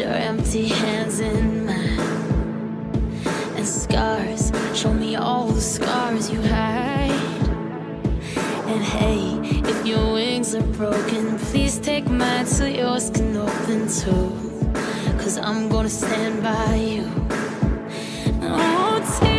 your empty hands in mine, and scars, show me all the scars you hide. And hey, if your wings are broken, please take mine so yours can open too. 'Cause I'm gonna stand by you. Oh,